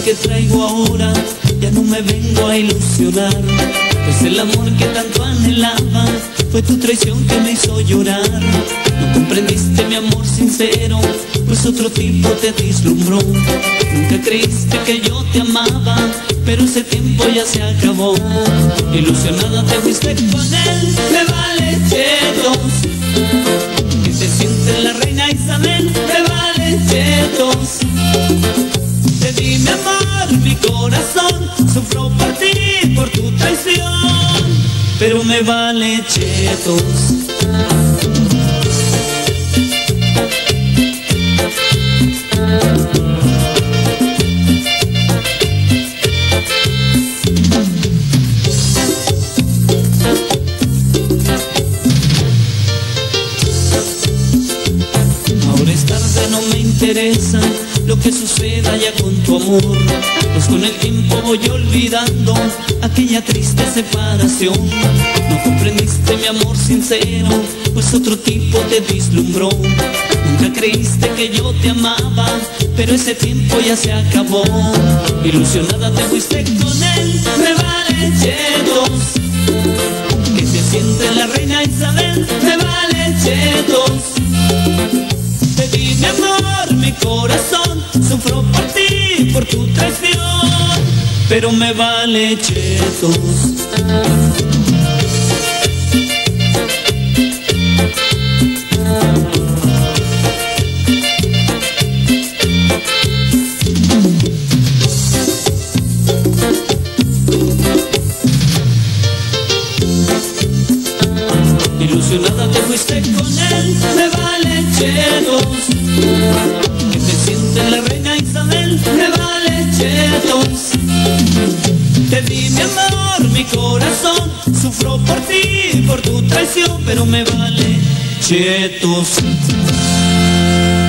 que traigo ahora, ya no me vengo a ilusionar, pues el amor que tanto anhelaba fue tu traición que me hizo llorar. No comprendiste mi amor sincero, pues otro tipo te deslumbró. Nunca creíste que yo te amaba, pero ese tiempo ya se acabó. Ilusionada te fuiste con él, me vale chetos. Que te sientes la reina Isabel, me vale chetos. Te di mi amor, mi corazón, sufro por ti, por tu traición, pero me vale chetos. Ahora es tarde, no me interesa lo que suceda ya con tu amor, pues con el tiempo voy olvidando aquella triste separación. No comprendiste mi amor sincero, pues otro tipo te deslumbró. Nunca creíste que yo te amaba, pero ese tiempo ya se acabó. Ilusionada te fuiste con él, me vale chetos. Que se siente la reina Isabel, me vale chetos. Te di mi amor, mi corazón, sufro por ti, por tu traición, pero me vale chetos. Ilusionada te fuiste con él, me vale chetos. Que te sientes la reina Isabel, me vale chetos. Te di mi amor, mi corazón, sufro por ti, por tu traición, pero me vale chetos.